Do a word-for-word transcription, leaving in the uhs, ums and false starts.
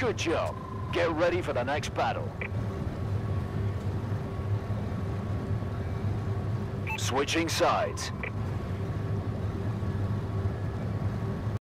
Good job. Get ready for the next battle. Switching sides.